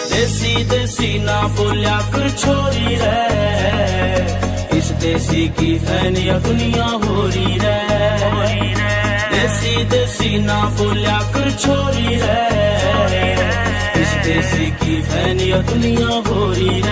देसी देसी ना बोलिया कर छोरी रे, इस देसी की फैनिया दुनिया हो रही रे। देसी देसी ना बोलिया कर छोरी रे, इस देसी की फैनिया दुनिया हो रही रे।